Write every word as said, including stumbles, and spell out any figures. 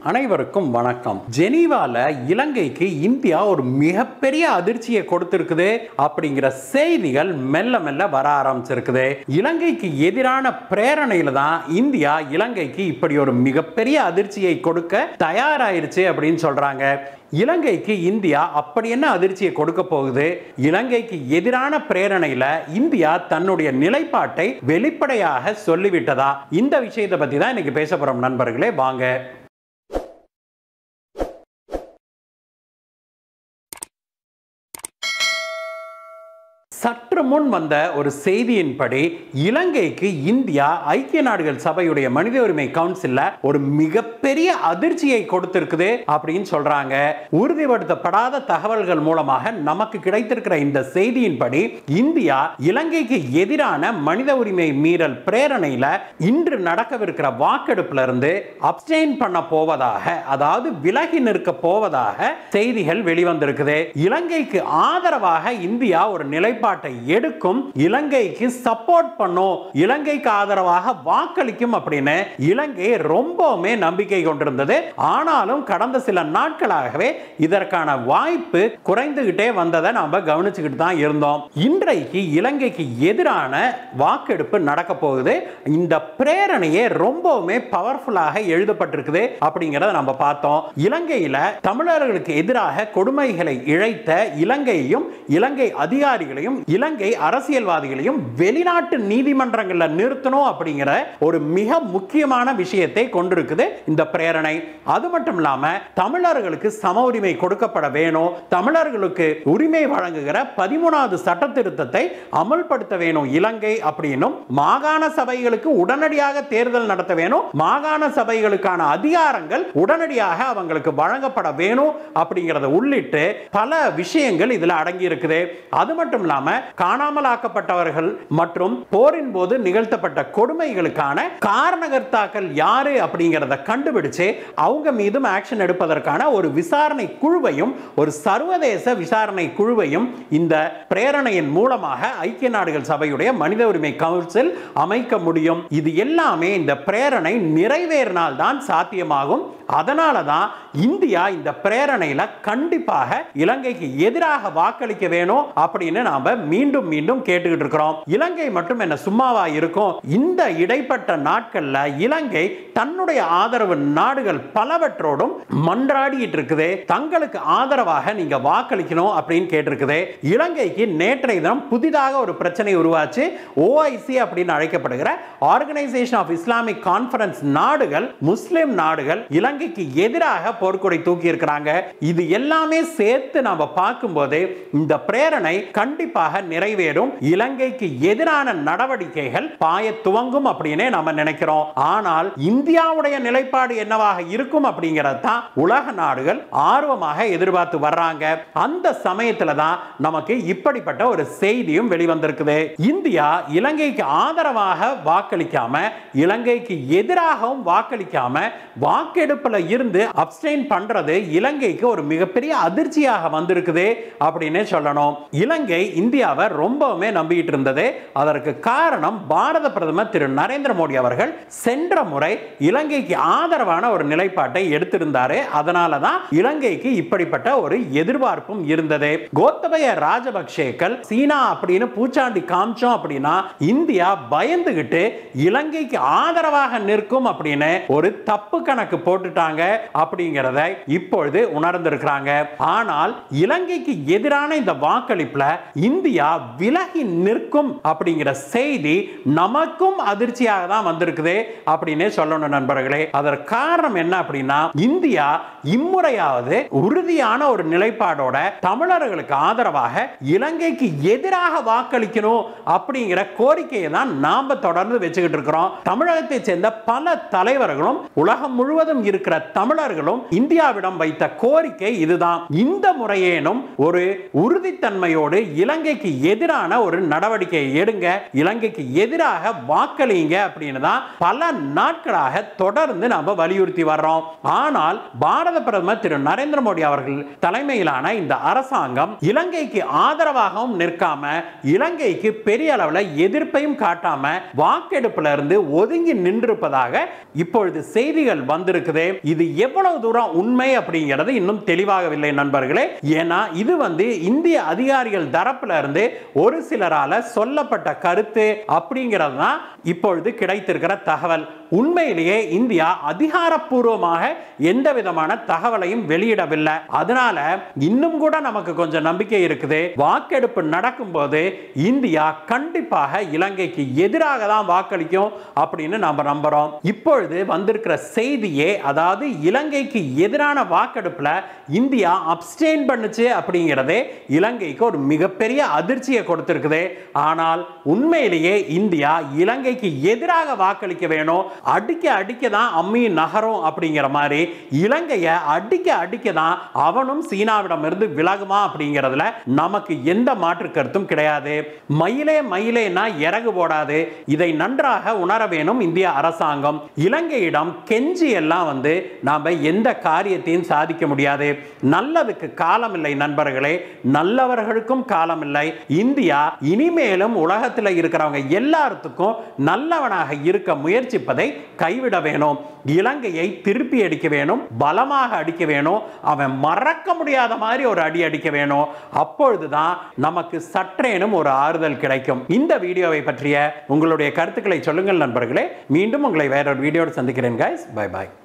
அனைவருக்கும் வணக்கம். ஜெனீவால இலங்கைக்கு இந்தியா ஒரு மிகப்பெரிய அதிர்ச்சியை கொடுத்திருக்குது அப்படிங்கிற செய்திகள் மெல்ல மெல்ல வர ஆரம்பிச்சிருக்குது. இலங்கைக்கு எதிரான பிரேரணையில தான் இந்தியா இலங்கைக்கு இப்படி ஒரு மிகப்பெரிய அதிர்ச்சியை கொடுக்க தயாராயிருச்சு அப்படின்னு சொல்றாங்க. இலங்கைக்கு இந்தியா அப்படி என்ன அதிர்ச்சியை கொடுக்க போகுது? இலங்கைக்கு எதிரான பிரேரணையில இந்தியா தன்னுடைய நிலைப்பாட்டை வெளிப்படையாக சொல்லிவிட்டதா? இந்த விஷயத்தை பத்தி தான் இன்னைக்கு பேச போறோம் நண்பர்களே. வாங்க. சற்று முன் வந்த ஒரு செய்தியின்படி இலங்கைக்கு இந்தியா ஐக்கிய நாடுகள் சபையுடைய மனித உரிமை கவுன்சில்ல ஒரு மிகப்பெரிய அதிர்ச்சியை கொடுத்திருக்குது அப்படின்னு சொல்றாங்க. உறுதிப்படுத்தப்படாத தகவல்கள் மூலமாக நமக்கு கிடைத்திருக்கிற இந்த செய்தியின்படி இந்தியா இலங்கைக்கு எதிரான மனித உரிமை மீறல் பிரேரணையில இன்று நடக்கவிருக்கிற வாக்கெடுப்புல இருந்து அப்ஸ்டெயின் பண்ண போவதாக, அதாவது விலகி நிற்க போவதாக செய்திகள் வெளிவந்திருக்குது. இலங்கைக்கு ஆதரவாக இந்தியா ஒரு நிலைப்பாடு எடுக்கும், இலங்கைக்கு சப்போர்ட் பண்ணும், இலங்கைக்கு ஆதரவாக வாக்களிக்கும் அப்படின்னு இலங்கை ரொம்பவுமே நம்பிக்கை கொண்டிருந்தது. ஆனாலும் கடந்த சில நாட்களாகவே இதற்கான வாய்ப்பு குறைந்துகிட்டே வந்ததை நாம கவனிச்சுக்கிட்டு தான் இருந்தோம். இன்றைக்கு இலங்கைக்கு எதிரான வாக்கெடுப்பு நடக்க போகுது. இந்த பிரேரணையே ரொம்பவுமே பவர்ஃபுல்லாக எழுதப்பட்டிருக்குது அப்படிங்கறத நம்ம பார்த்தோம். இலங்கையில தமிழர்களுக்கு எதிராக கொடுமைகளை இழைத்த இலங்கையையும் இலங்கை அதிகாரிகளையும் இலங்கை அரசியல்வாதிகளையும் வெளிநாட்டு நீதிமன்றங்கள்ல நிறுத்தணும் அப்படிங்கிற ஒரு மிக முக்கியமான விஷயத்தை கொண்டிருக்குது இந்த பிரேரணை. அது மட்டும் இல்லாம தமிழர்களுக்கு சம உரிமை கொடுக்கப்பட வேணும், தமிழர்களுக்கு உரிமை வழங்குகிற பதிமூணாவது சட்ட திருத்தத்தை அமல்படுத்த வேணும் இலங்கை அப்படின்னும், மாகாண சபைகளுக்கு உடனடியாக தேர்தல் நடத்த வேணும், மாகாண சபைகளுக்கான அதிகாரங்கள் உடனடியாக அவங்களுக்கு வழங்கப்பட வேணும் அப்படிங்கறத உள்ளிட்டு பல விஷயங்கள் இதுல அடங்கி இருக்குது. அது மட்டும் இல்லாம காணாமல் ஆக்கப்பட்டவர்கள் மற்றும் போரின் போது நிகழ்த்தப்பட்ட கொடுமைகளுக்கான காரணகர்த்தாக்கள் யாரு அப்படிங்கறத கண்டுபிடிச்சு அவங்க மீதும் ஆக்ஷன் எடுப்பதற்கான ஒரு விசாரணை குழுவையும், ஒரு சர்வதேச விசாரணை குழுவையும் இந்த பிரேரணையின் மூலமாக ஐக்கிய நாடுகள் சபையுடைய மனித உரிமை கவுன்சில் அமைக்க முடியும். இது எல்லாமே இந்த பிரேரணை நிறைவேறினால் தான் சாத்தியமாகும். அதனால தான் இந்தியா இந்த பிரேரணையில கண்டிப்பாக இலங்கைக்கு எதிராக வாக்களிக்க வேணும் அப்படின்னு நாம மீண்டும் மீண்டும் கேட்டுக்கிட்டு இருக்கிறோம். இலங்கை மட்டும் என்ன சும்மாவா இருக்கும்? இந்த இடைப்பட்ட நாட்கள்ல இலங்கை தன்னுடைய ஆதரவு நாடுகள் பலவற்றோடும் மன்றாடிட்டு இருக்குது. தங்களுக்கு ஆதரவாக நீங்க வாக்களிக்கணும் அப்படின்னு கேட்டிருக்குது. இலங்கைக்கு நேற்றைய தினம் புதிதாக ஒரு பிரச்சனை உருவாச்சு. ஓஐசி அப்படின்னு அழைக்கப்படுகிற ஆர்கனைசேஷன் ஆஃப் இஸ்லாமிக் கான்ஃபரன்ஸ் நாடுகள், முஸ்லிம் நாடுகள் இலங்கைக்கு எதிராக போர்க்கொடி தூக்கி இருக்கிறாங்க. இது எல்லாமே சேர்த்து நாம பார்க்கும்போது இந்த பிரேரணை கண்டிப்பாக நிறைவேறும், இலங்கைக்கு எதிரான நடவடிக்கைகள் பாய துவங்கும் அப்படின்னு நாம நினைக்கிறோம். ஆனால் இந்தியாவுடைய நிலைப்பாடு என்னவாக இருக்கும் அப்படிங்கறது தான் உலக நாடுகள் ஆர்வமாக எதிர்பார்த்து வர்றாங்க. அந்த சமயத்துல தான் நமக்கு இப்படிப்பட்ட ஒரு செய்தியும் வெளிவந்திருக்குது. இந்தியா இலங்கைக்கு ஆதரவாக வாக்களிக்காம, இலங்கைக்கு எதிராகவும் வாக்களிக்காம வாக்கெடுப்புல இருந்து அப்ஸ்டெயின் பண்றது இலங்கைக்கு ஒரு மிகப்பெரிய அதிர்ச்சியாக வந்திருக்குது அப்படின்னு சொல்லணும். இலங்கை இந்தியாவை ரொம்பவுமே நம்பிட்டு இருந்தது. அதற்கு காரணம் பாரத பிரதமர் திரு நரேந்திர மோடி அவர்கள் சென்ற முறை இலங்கைக்கு ஆதரவான ஒரு நிலைப்பாட்டை எடுத்திருந்தாரு. அதனால தான் இலங்கைக்கு இப்படிப்பட்ட ஒரு எதிர்பார்ப்பும் இருந்தது. கோத்தபய ராஜபக்சேக்கள் சீனா அப்படின்னு பூச்சாண்டி காமிச்சோம் அப்படின்னா இந்தியா பயந்துகிட்டு இலங்கைக்கு ஆதரவாக நிற்கும் அப்படின்னு ஒரு தப்பு கணக்கு போட்டுட்டாங்க அப்படிங்கறத இப்பொழுது உணர்ந்திருக்கிறாங்க. ஆனால் இலங்கைக்கு எதிரான இந்த வாக்களிப்புல இந்தியா விலகி நிற்கும் அப்படிங்கிற செய்தி நமக்கும் அதிர்ச்சியாக தான் வந்திருக்குது அப்படின்னு சொல்லணும் நண்பர்களே. அதற்கு காரணம் என்ன அப்படின்னா இந்தியா இம்முறையாவது உறுதியான ஒரு நிலைப்பாடோட தமிழர்களுக்கு ஆதரவாக இலங்கைக்கு எதிராக வாக்களிக்கணும் அப்படிங்கிற கோரிக்கையை தான் நாம தொடர்ந்து வச்சுக்கிட்டு இருக்கிறோம். தமிழகத்தை சேர்ந்த பல தலைவர்களும் உலகம் முழுவதும் இருக்கிற தமிழர்களும் இந்தியாவிடம் வைத்த கோரிக்கை இதுதான். இந்த முறையேனும் ஒரு உறுதித்தன்மையோடு இலங்கைக்கு எதிரான ஒரு நடவடிக்கை எடுங்க, இலங்கைக்கு எதிராக வாக்களிங்க அப்படின்னு தான் பல நாட்களாக தொடர்ந்து நாம வலியுறுத்தி வர்றோம். ஆனால் பாரத பிரதமர் திரு நரேந்திர மோடி அவர்கள் தலைமையிலான இந்த அரசாங்கம் இலங்கைக்கு ஆதரவாகவும் நிற்காம, இலங்கைக்கு பெரிய அளவில் எதிர்ப்பையும் காட்டாம வாக்கெடுப்புல இருந்து ஒதுங்கி நின்றிருப்பதாக இப்பொழுது செய்திகள் வந்திருக்குது. இது எவ்வளவு தூரம் உண்மை அப்படிங்கிறது இன்னும் தெளிவாகவில்லை நண்பர்களே. ஏன்னா இது வந்து இந்திய அதிகாரிகள் தரப்புல இருந்து ஒரு சிலரால சொல்லப்பட்ட கருத்து அப்படிங்கிறது தான் இப்பொழுது கிடைத்திருக்கிற தகவல். உண்மையிலேயே இந்தியா அதிகாரப்பூர்வமாக எந்த விதமான தகவலையும் வெளியிடவில்லை. அதனால இன்னும் கூட நமக்கு கொஞ்சம் நம்பிக்கை இருக்குது. வாக்கெடுப்பு நடக்கும் போது இந்தியா கண்டிப்பாக இலங்கைக்கு எதிராக தான் வாக்களிக்கும் அப்படின்னு நாம நம்புறோம். இப்பொழுது வந்திருக்கிற செய்தியே, அதாவது இலங்கைக்கு எதிரான வாக்கெடுப்புல இந்தியா அப்ஸ்டெயின் பண்ணுச்சு அப்படிங்கிறதே இலங்கைக்கு ஒரு மிகப்பெரிய அதிர்ச்சியை கொடுத்திருக்குது. ஆனால் உண்மையிலேயே இந்தியா இலங்கைக்கு எதிராக வாக்களிக்க வேணும், அடிக்க அடிக்க தான் அம்மி நகரும் அப்படிங்கிற மாதிரி இலங்கையை அடிக்க அடிக்க தான் அவனும் சீனாவிடம் இருந்து விலகுமா அப்படிங்கிறதுல நமக்கு எந்த மாற்று கருத்தும் கிடையாது. மயிலே மயிலேனா இறகு போடாது. இதை நன்றாக உணர வேணும் இந்திய அரசாங்கம். இலங்கையிடம் கெஞ்சி எல்லாம் வந்து நாம எந்த காரியத்தையும் சாதிக்க முடியாது. நல்லதுக்கு காலம் இல்லை நண்பர்களே, நல்லவர்களுக்கும் காலம் இல்லை. இந்தியா இனிமேலும் உலகத்தில் இருக்கிறவங்க எல்லாத்துக்கும் நல்லவனாக இருக்க முயற்சிப்பதை கைவிட வேணும். இலங்கையை திருப்பி அடிக்க வேணும், பலமாக அடிக்க வேணும், அவன் மறக்க முடியாத மாதிரி ஒரு அடி அடிக்க வேணும். அப்பொழுதுதான் நமக்கு சற்றேனும் ஒரு ஆறுதல் கிடைக்கும். இந்த வீடியோவை பற்றிய உங்களுடைய கருத்துக்களை சொல்லுங்கள் நண்பர்களே. மீண்டும் உங்களை வேறொரு வீடியோடு சந்திக்கிறேன். கைஸ், பை பாய்.